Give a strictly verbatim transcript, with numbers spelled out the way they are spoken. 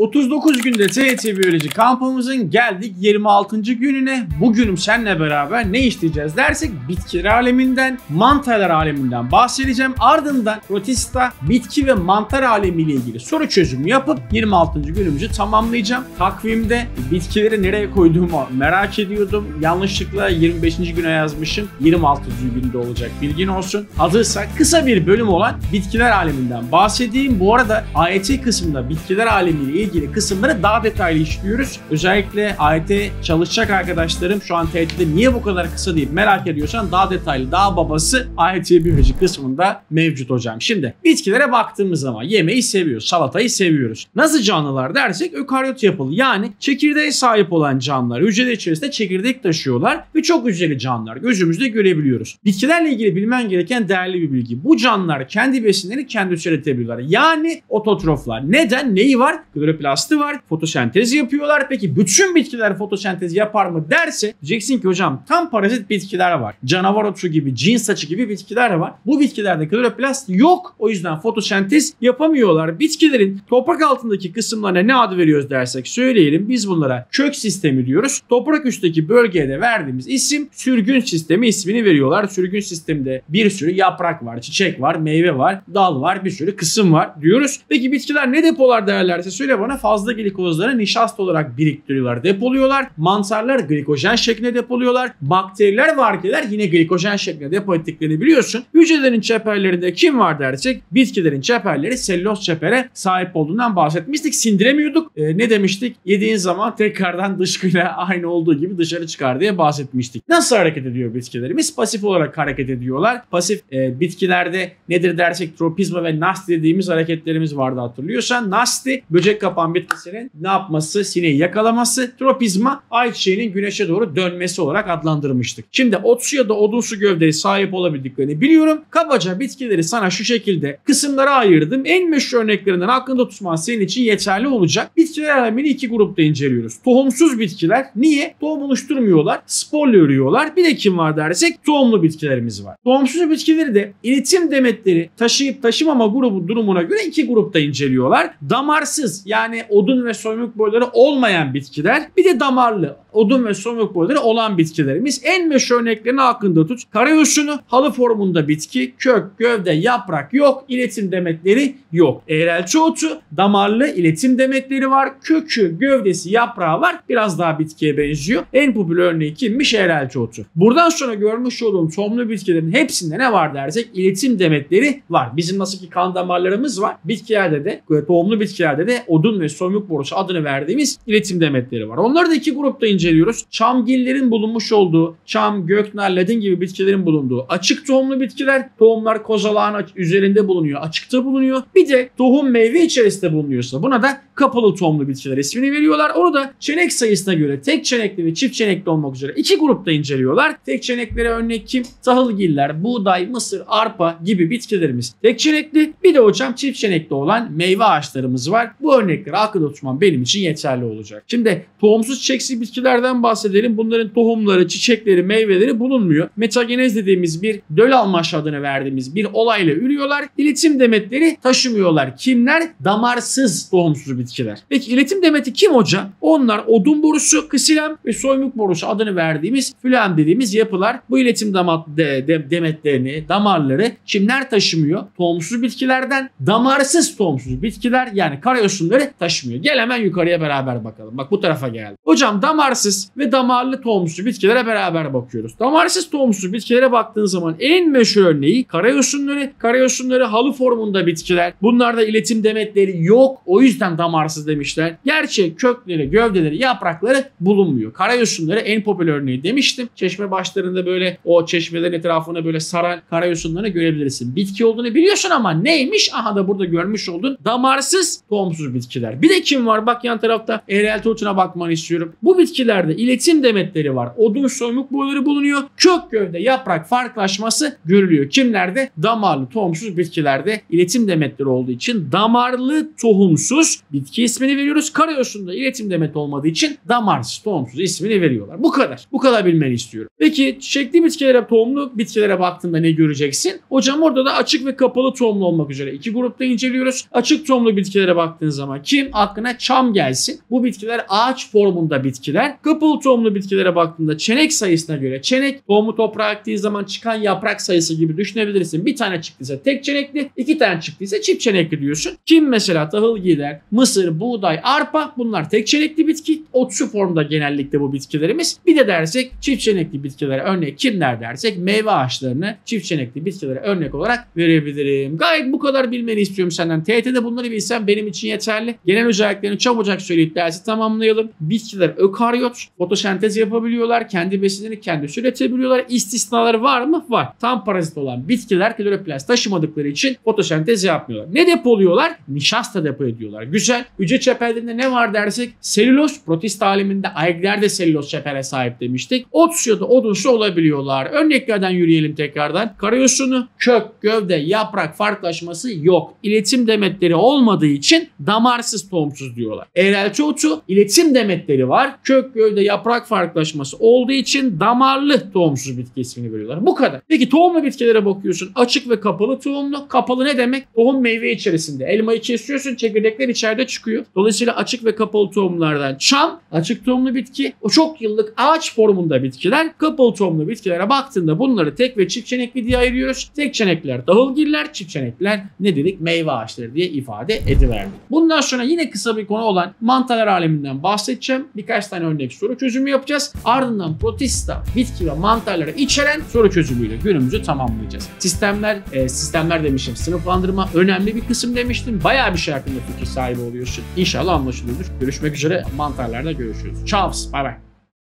otuz dokuz günde T Y T Biyoloji kampımızın geldik yirmi altıncı gününe. Bugünüm seninle beraber ne işleyeceğiz dersek bitkiler aleminden, mantarlar aleminden bahsedeceğim. Ardından protista, bitki ve mantar alemiyle ilgili soru çözümü yapıp yirmi altıncı günümüzü tamamlayacağım. Takvimde bitkileri nereye koyduğumu merak ediyordum. Yanlışlıkla yirmi beşinci güne yazmışım. yirmi altıncı günde olacak, bilgin olsun. Hazırsak kısa bir bölüm olan bitkiler aleminden bahsedeyim. Bu arada A Y T kısmında bitkiler alemiyle ilgili kısımları daha detaylı işliyoruz. Özellikle A Y T çalışacak arkadaşlarım şu an T Y T'de niye bu kadar kısa deyip merak ediyorsan daha detaylı, daha babası A Y T Biyoloji kısmında mevcut hocam. Şimdi bitkilere baktığımız zaman yemeği seviyoruz, salatayı seviyoruz. Nasıl canlılar dersek ökaryot yapılı, yani çekirdeğe sahip olan canlılar. Hücre içerisinde çekirdek taşıyorlar ve çok hücreli canlılar, gözümüzde görebiliyoruz. Bitkilerle ilgili bilmen gereken değerli bir bilgi. Bu canlılar kendi besinlerini kendi üretebiliyorlar. Yani ototroflar. Neden? Neyi var? Kloroplasti var. Fotosentez yapıyorlar. Peki bütün bitkiler fotosentez yapar mı derse diyeceksin ki hocam tam parazit bitkiler var. Canavar otu gibi, cin saçı gibi bitkiler var. Bu bitkilerde kloroplast yok. O yüzden fotosentez yapamıyorlar. Bitkilerin toprak altındaki kısımlarına ne adı veriyoruz dersek söyleyelim. Biz bunlara kök sistemi diyoruz. Toprak üstteki bölgeye de verdiğimiz isim sürgün sistemi ismini veriyorlar. Sürgün sisteminde bir sürü yaprak var, çiçek var, meyve var, dal var, bir sürü kısım var diyoruz. Peki bitkiler ne depolar derlerse söyle bana. Fazla glikozları nişasta olarak biriktiriyorlar, depoluyorlar. Mantarlar glikojen şeklinde depoluyorlar. Bakteriler ve arkeler yine glikojen şeklinde depo ettiklerini biliyorsun. Hücrelerin çeperlerinde kim var dersek bitkilerin çeperleri selüloz çepere sahip olduğundan bahsetmiştik. Sindiremiyorduk. Ee, ne demiştik? Yediğin zaman tekrardan dışkıyla aynı olduğu gibi dışarı çıkar diye bahsetmiştik. Nasıl hareket ediyor bitkilerimiz? Pasif olarak hareket ediyorlar. Pasif e, bitkilerde nedir dersek tropizma ve nasti dediğimiz hareketlerimiz vardı hatırlıyorsan. Nasti böcek kapan bitkisinin ne yapması? Sineği yakalaması. Tropizma ayçiçeğinin güneşe doğru dönmesi olarak adlandırmıştık. Şimdi otsu ya da odunsu gövdeye sahip olabildiklerini biliyorum. Kabaca bitkileri sana şu şekilde kısımlara ayırdım. En meşhur örneklerinden aklında tutman senin için yeterli olacak. Bitkiler alemini iki grupta inceliyoruz. Tohumsuz bitkiler. Niye? Tohum oluşturmuyorlar. Sporla ürüyorlar. Bir de kim var dersek tohumlu bitkilerimiz var. Tohumsuz bitkileri de iletim demetleri taşıyıp taşımama grubu durumuna göre iki grupta inceliyorlar. Damarsız, yani odun ve soymuk boyları olmayan bitkiler, bir de damarlı, odun ve soymuk boyları olan bitkilerimiz. En meşhur örneklerini aklında tut. Karayosunu, halı formunda bitki, kök, gövde, yaprak yok, iletim demetleri yok. Eğrelçi otu, damarlı, iletim demetleri var, kökü, gövdesi, yaprağı var. Biraz daha bitkiye benziyor. En popüler örneği kimmiş? Eğrelçi otu. Buradan sonra görmüş olduğum tohumlu bitkilerin hepsinde ne var dersek iletim demetleri var. Bizim nasıl ki kan damarlarımız var. Bitkilerde de, tohumlu bitkilerde de odun ve soymuk borusu adını verdiğimiz iletim demetleri var. Onları da iki grupta inceliyoruz. Çamgillerin bulunmuş olduğu, çam, göknar, ladin gibi bitkilerin bulunduğu açık tohumlu bitkiler. Tohumlar kozalağın üzerinde bulunuyor, açıkta bulunuyor. Bir de tohum meyve içerisinde bulunuyorsa buna da kapalı tohumlu bitkiler ismini veriyorlar. Onu da çenek sayısına göre tek çenekli ve çift çenekli olmak üzere iki grupta inceliyorlar. Tek çeneklere örnek kim? Tahılgiller, buğday, mısır, arpa gibi bitkilerimiz tek çenekli. Bir de hocam çift çenekli olan meyve ağaçlarımız var. Bu örnekleri akılda tutmam benim için yeterli olacak. Şimdi tohumsuz çiçeksiz bitkilerden bahsedelim. Bunların tohumları, çiçekleri, meyveleri bulunmuyor. Metagenez dediğimiz bir döl almaş adını verdiğimiz bir olayla ürüyorlar. İletim demetleri taşımıyorlar. Kimler? Damarsız tohumsuz bitkiler. Peki iletim demeti kim hocam? Onlar odun borusu, ksilem ve soymuk borusu adını verdiğimiz fülem dediğimiz yapılar. Bu iletim damat de, de, demetlerini, damarları kimler taşımıyor? Tohumsuz bitkilerden damarsız tohumsuz bitkiler, yani karyosunları taşımıyor. Gel hemen yukarıya beraber bakalım. Bak bu tarafa geldi. Hocam damarsız ve damarlı tohumsuz bitkilere beraber bakıyoruz. Damarsız tohumsuz bitkilere baktığın zaman en meşhur örneği karayosunları. Karayosunları halı formunda bitkiler. Bunlarda iletim demetleri yok. O yüzden damarsız demişler. Gerçi kökleri, gövdeleri, yaprakları bulunmuyor. Karayosunları en popüler örneği demiştim. Çeşme başlarında böyle o çeşmelerin etrafına böyle saran karayosunlarını görebilirsin. Bitki olduğunu biliyorsun ama neymiş? Aha da burada görmüş oldun. Damarsız tohumsuz bitkiler. Bir de kim var? Bak yan tarafta eğrelti otuna bakmanı istiyorum. Bu bitkilerde iletim demetleri var. Odun soymuk boyları bulunuyor. Kök, gövde, yaprak farklılaşması görülüyor. Kimlerde? Damarlı tohumsuz bitkilerde iletim demetleri olduğu için damarlı tohumsuz bitki ismini veriyoruz. Karayosunda iletim demeti olmadığı için damarsız tohumsuz ismini veriyorlar. Bu kadar. Bu kadar bilmeni istiyorum. Peki çiçekli bitkilere, tohumlu bitkilere baktığında ne göreceksin? Hocam orada da açık ve kapalı tohumlu olmak üzere iki grupta inceliyoruz. Açık tohumlu bitkilere baktığın zaman Kim? Aklına çam gelsin. Bu bitkiler ağaç formunda bitkiler. Kapalı tohumlu bitkilere baktığında çenek sayısına göre çenek tohumu toprağa ektiği zaman çıkan yaprak sayısı gibi düşünebilirsin. Bir tane çıktıysa tek çenekli, iki tane çıktıysa çift çenekli diyorsun. Kim mesela? Tahıl gider, mısır, buğday, arpa, bunlar tek çenekli bitki. Otsu formda genellikle bu bitkilerimiz. Bir de dersek çift çenekli bitkilere örnek kimler dersek meyve ağaçlarını çift çenekli bitkilere örnek olarak verebilirim. Gayet bu kadar bilmeni istiyorum senden. T Y T'de bunları bilsen benim için yeterli. Genel özelliklerini çabucak söyleyip dersi tamamlayalım. Bitkiler ökaryot, fotosentez yapabiliyorlar. Kendi besinlerini kendisi üretebiliyorlar. İstisnaları var mı? Var. Tam parazit olan bitkiler kloroplast taşımadıkları için fotosentez yapmıyorlar. Ne depoluyorlar? Nişasta depo ediyorlar. Güzel. Hücre çeperlerinde ne var dersek selüloz, protist aleminde algler de selüloz çepere sahip demiştik. Otsu ya da odunsu olabiliyorlar. Örneklerden yürüyelim tekrardan. Karayosunu, kök, gövde, yaprak farklılaşması yok. İletim demetleri olmadığı için damarsız, tohumsuz diyorlar. Eğrelti otu iletim demetleri var. Kök, gövde, yaprak farklılaşması olduğu için damarlı tohumsuz bitki ismini veriyorlar. Bu kadar. Peki tohumlu bitkilere bakıyorsun. Açık ve kapalı tohumlu. Kapalı ne demek? Tohum meyve içerisinde. Elmayı kesiyorsun, çekirdekler içeride çıkıyor. Dolayısıyla açık ve kapalı tohumlardan çam, açık tohumlu bitki, o çok yıllık ağaç formunda bitkiler. Kapalı tohumlu bitkilere baktığında bunları tek ve çift çenekli diye ayırıyoruz. Tek çenekler tahılgiller, çift çenekler ne dedik? Meyve ağaçları diye ifade ediverdik. Bundan sonra yine kısa bir konu olan mantarlar aleminden bahsedeceğim. Birkaç tane örnek soru çözümü yapacağız. Ardından protista, bitki ve mantarları içeren soru çözümüyle günümüzü tamamlayacağız. Sistemler, e, sistemler demişim, sınıflandırma önemli bir kısım demiştim. Bayağı bir şey hakkında fikir sahibi oluyorsun. İnşallah anlaşılıyordur. Görüşmek üzere. Mantarlarda görüşürüz. Ciao. Bye bye.